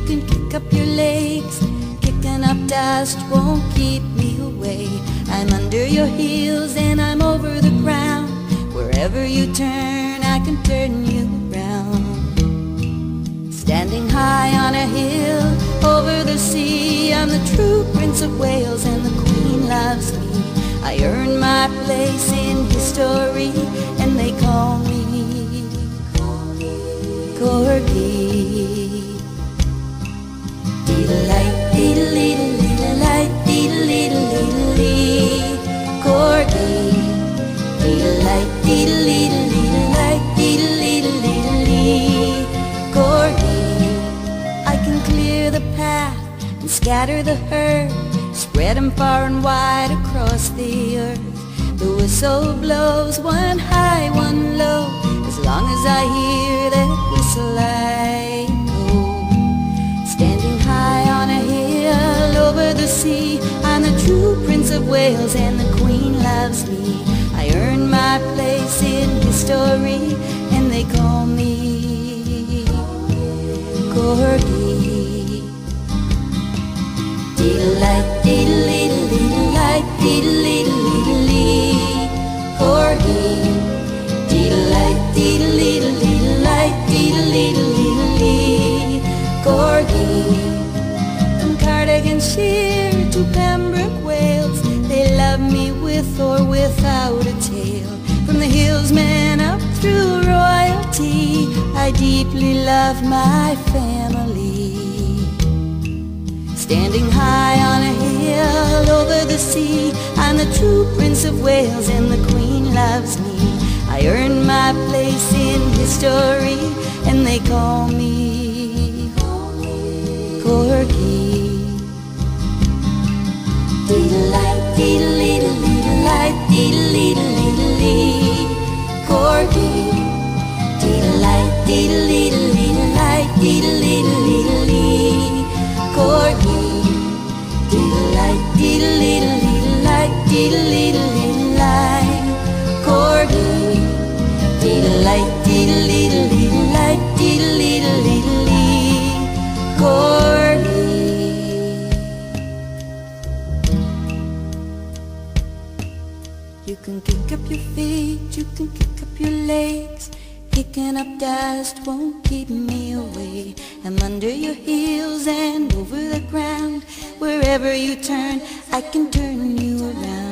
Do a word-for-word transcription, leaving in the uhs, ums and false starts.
can kick up your legs. Kicking up dust won't keep me away. I'm under your heels and I'm over the ground. Wherever you turn, I can turn you around. Standing high on a hill over the sea, I'm the true Prince of Wales and the Queen loves me. I earned my place in history and they call me Corgi. Deedle-light, deedle-leedle-leedle-light, deedle-leedle-leedle-lee, Corgi. Deedle-light, deedle-leedle-leedle-light, deedle-leedle-leedle-lee, Corgi. I can clear the path and scatter the herd, spread 'em far and wide across the earth. The whistle blows one high, one low. As long as I hear that whistle I go. Standing high on a hill over the sea, I'm the true Prince of Wales and the Queen loves me. I earned my place in history and they call me Corgi. Deedle-light, deedle-leedle-leedle-light, deedle-leedle-leedle-lee, Corgi. Deedle-light, deedle-leedle-leedle-light, deedle-leedle-leedle-lee, Corgi. From Cardiganshire to Pembroke, Wales, they love me with or without a tail. From the hillsmen up through royalty, I deeply love my family. Standing high on a hill over the sea, I'm the true Prince of Wales and the Queen loves me. I earned my place in history and they call me Corgi. Deedle-light, deedle-leedle-leedle-light, deedle-leedle-leedle-lee, Corgi. Deedle-light, deedle-leedle-leedle-light, deedle-leedle-leedle-lee, Corgi. Deedle-light, deedle-leedle-leedle-light, deedle-leedle-leedle-lie, Corgi. Deedle-light, deedle-leedle-leedle-light, deedle-leedle-leedle-lee, Corgi. You can kick up your feet, you can kick up your legs. Kicking up dust won't keep me away. I'm under your heels and over the ground. Wherever you turn, I can turn you around.